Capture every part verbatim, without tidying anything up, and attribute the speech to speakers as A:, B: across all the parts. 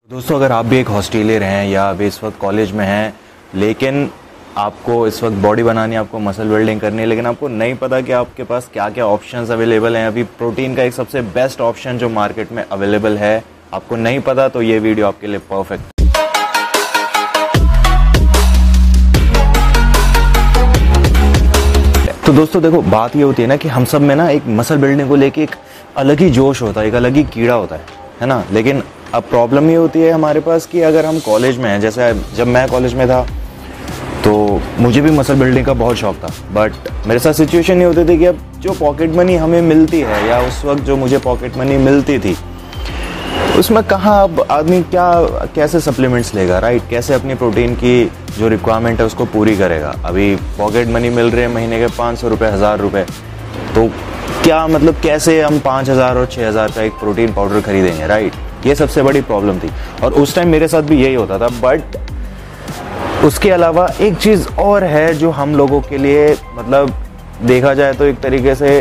A: दोस्तों, अगर आप भी एक हॉस्टेलियर हैं या अभी इस वक्त कॉलेज में हैं, लेकिन आपको इस वक्त बॉडी बनानी है, आपको मसल बिल्डिंग करनी है, लेकिन आपको नहीं पता कि आपके पास क्या क्या ऑप्शंस अवेलेबल हैं। अभी प्रोटीन का एक सबसे बेस्ट ऑप्शन जो मार्केट में अवेलेबल है आपको नहीं पता, तो ये वीडियो आपके लिए परफेक्ट। तो दोस्तों देखो, बात ये होती है ना कि हम सब में ना एक मसल बिल्डिंग को लेके एक अलग ही जोश होता है, एक अलग ही कीड़ा होता है है ना। लेकिन अब प्रॉब्लम ये होती है हमारे पास कि अगर हम कॉलेज में हैं, जैसे जब मैं कॉलेज में था तो मुझे भी मसल बिल्डिंग का बहुत शौक था, बट मेरे साथ सिचुएशन ये होती थी कि अब जो पॉकेट मनी हमें मिलती है या उस वक्त जो मुझे पॉकेट मनी मिलती थी उसमें कहाँ अब आदमी क्या कैसे सप्लीमेंट्स लेगा, राइट, कैसे अपनी प्रोटीन की जो रिक्वायरमेंट है उसको पूरी करेगा। अभी पॉकेट मनी मिल रहे हैं महीने के पाँच सौ रुपये हज़ार रुपये, तो क्या मतलब कैसे हम पाँच हज़ार और छः हज़ार का एक प्रोटीन पाउडर खरीदेंगे, राइट। ये सबसे बड़ी प्रॉब्लम थी और उस टाइम मेरे साथ भी यही होता था। बट उसके अलावा एक चीज़ और है जो हम लोगों के लिए मतलब देखा जाए तो एक तरीके से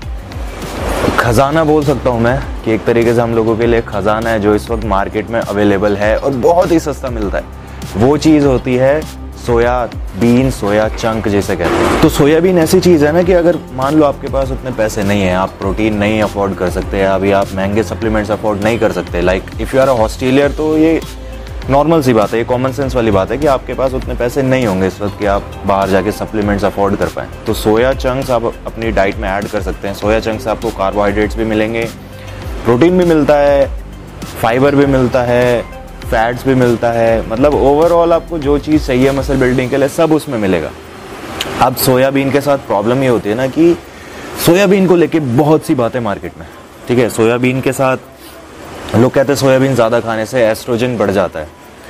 A: खजाना बोल सकता हूँ मैं, कि एक तरीके से हम लोगों के लिए खजाना है जो इस वक्त मार्केट में अवेलेबल है और बहुत ही सस्ता मिलता है। वो चीज़ होती है सोयाबीन, सोया चंक जिसे कहते हैं। तो सोयाबीन ऐसी चीज़ है ना कि अगर मान लो आपके पास उतने पैसे नहीं है, आप प्रोटीन नहीं अफोर्ड कर सकते, अभी आप महंगे सप्लीमेंट्स अफोर्ड नहीं कर सकते, like if you are a hostelier, तो ये नॉर्मल सी बात है, ये कॉमन सेंस वाली बात है कि आपके पास उतने पैसे नहीं होंगे इस वक्त कि आप बाहर जाके सप्लीमेंट्स अफोर्ड कर पाएँ। तो सोया चंक्स आप अपनी डाइट में ऐड कर सकते हैं। सोया चंक्स से आपको कार्बोहाइड्रेट्स भी मिलेंगे, प्रोटीन भी मिलता है, फाइबर भी मिलता है, फैट्स भी मिलता है, मतलब ओवरऑल आपको जो चीज़ चाहिए मसल बिल्डिंग के लिए सब उसमें मिलेगा। अब सोयाबीन के साथ प्रॉब्लम ये होती है ना कि सोयाबीन को लेके बहुत सी बातें मार्केट में, ठीक है। सोयाबीन के साथ लोग कहते हैं सोयाबीन ज़्यादा खाने से एस्ट्रोजन बढ़ जाता है,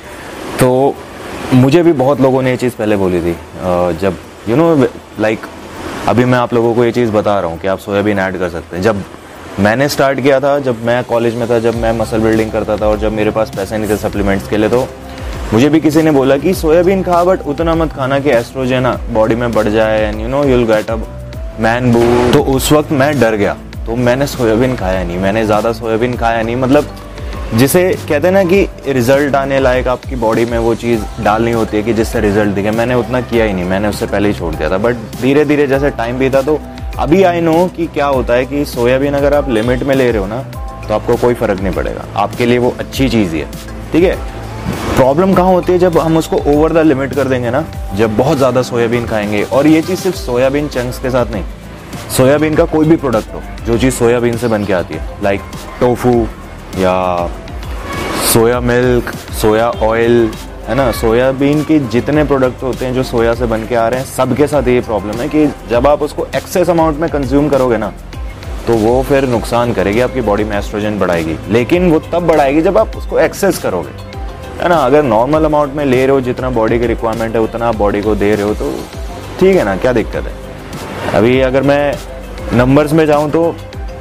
A: तो मुझे भी बहुत लोगों ने ये चीज़ पहले बोली थी। जब यू नो लाइक अभी मैं आप लोगों को ये चीज़ बता रहा हूँ कि आप सोयाबीन ऐड कर सकते हैं। जब मैंने स्टार्ट किया था, जब मैं कॉलेज में था, जब मैं मसल बिल्डिंग करता था और जब मेरे पास पैसे नहीं थे सप्लीमेंट्स के लिए, तो मुझे भी किसी ने बोला कि सोयाबीन खा, बट उतना मत खाना कि एस्ट्रोजन बॉडी में बढ़ जाए and you know you will get a man boost. तो उस वक्त मैं डर गया, तो मैंने सोयाबीन खाया नहीं, मैंने ज़्यादा सोयाबीन खाया नहीं। मतलब जिसे कहते हैं ना कि रिजल्ट आने लायक आपकी बॉडी में वो चीज़ डालनी होती है कि जिससे रिजल्ट दिखे, मैंने उतना किया ही नहीं, मैंने उससे पहले ही छोड़ दिया था। बट धीरे धीरे जैसे टाइम बीता तो अभी आई नो कि क्या होता है कि सोयाबीन अगर आप लिमिट में ले रहे हो ना तो आपको कोई फ़र्क नहीं पड़ेगा, आपके लिए वो अच्छी चीज़ ही है, ठीक है। प्रॉब्लम कहाँ होती है जब हम उसको ओवर द लिमिट कर देंगे ना, जब बहुत ज़्यादा सोयाबीन खाएंगे। और ये चीज़ सिर्फ सोयाबीन चंक्स के साथ नहीं, सोयाबीन का कोई भी प्रोडक्ट हो जो चीज़ सोयाबीन से बन के आती है, लाइक टोफू या सोया मिल्क, सोया ऑयल, है ना, सोयाबीन के जितने प्रोडक्ट होते हैं जो सोया से बन के आ रहे हैं, सबके साथ ये प्रॉब्लम है कि जब आप उसको एक्सेस अमाउंट में कंज्यूम करोगे ना तो वो फिर नुकसान करेगी, आपकी बॉडी में एस्ट्रोजन बढ़ाएगी। लेकिन वो तब बढ़ाएगी जब आप उसको एक्सेस करोगे, है ना। अगर नॉर्मल अमाउंट में ले रहे हो, जितना बॉडी की रिक्वायरमेंट है उतना आप बॉडी को दे रहे हो, तो ठीक है ना, क्या दिक्कत है। अभी अगर मैं नंबर्स में जाऊँ तो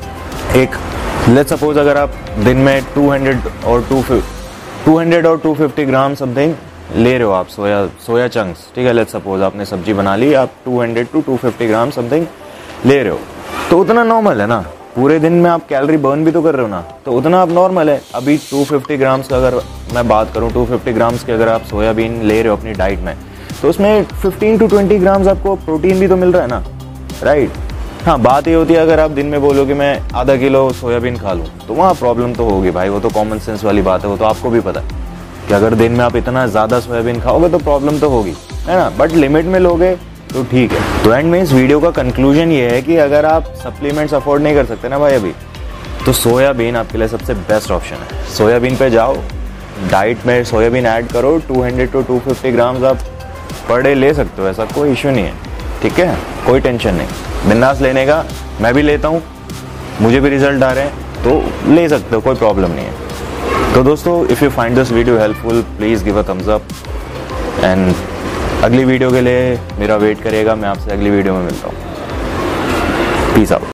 A: एक लेट्स सपोज अगर आप दिन में टू हंड्रेड और टू टू हंड्रेड और टू फिफ्टी ग्राम समथिंग ले रहे हो आप सोया सोया चंक्स, ठीक है। लेट्स सपोज आपने सब्जी बना ली, आप two hundred to two fifty gram something ले रहे हो, तो उतना नॉर्मल है ना। पूरे दिन में आप कैलोरी बर्न भी तो कर रहे हो ना, तो उतना आप नॉर्मल है। अभी टू फिफ्टी ग्राम्स का अगर मैं बात करूँ, टू फिफ्टी ग्राम्स की अगर आप सोयाबीन ले रहे हो अपनी डाइट में, तो उसमें फिफ्टीन टू ट्वेंटी ग्राम्स आपको प्रोटीन भी तो मिल रहा है ना, राइट। हाँ, बात ये होती है अगर आप दिन में बोलो कि मैं आधा किलो सोयाबीन खा लूँ, तो वहाँ प्रॉब्लम तो होगी भाई, वो तो कॉमन सेंस वाली बात है, वो तो आपको भी पता है कि अगर दिन में आप इतना ज़्यादा सोयाबीन खाओगे तो प्रॉब्लम तो होगी, है ना। बट लिमिट में लोगे तो ठीक है। तो एंड में इस वीडियो का कंक्लूजन ये है कि अगर आप सप्लीमेंट्स अफोर्ड नहीं कर सकते ना भाई अभी, तो सोयाबीन आपके लिए सबसे बेस्ट ऑप्शन है। सोयाबीन पे जाओ, डाइट में सोयाबीन ऐड करो, two hundred to two fifty grams आप पर डे ले सकते हो, ऐसा कोई इशू नहीं है, ठीक है, कोई टेंशन नहीं, बिंदास लेने का। मैं भी लेता हूँ, मुझे भी रिजल्ट आ रहे हैं, तो ले सकते हो, कोई प्रॉब्लम नहीं है। तो दोस्तों, if you find this video helpful, please give a thumbs up and अगली वीडियो के लिए मेरा वेट करिएगा। मैं आपसे अगली वीडियो में मिलता हूँ। Peace out.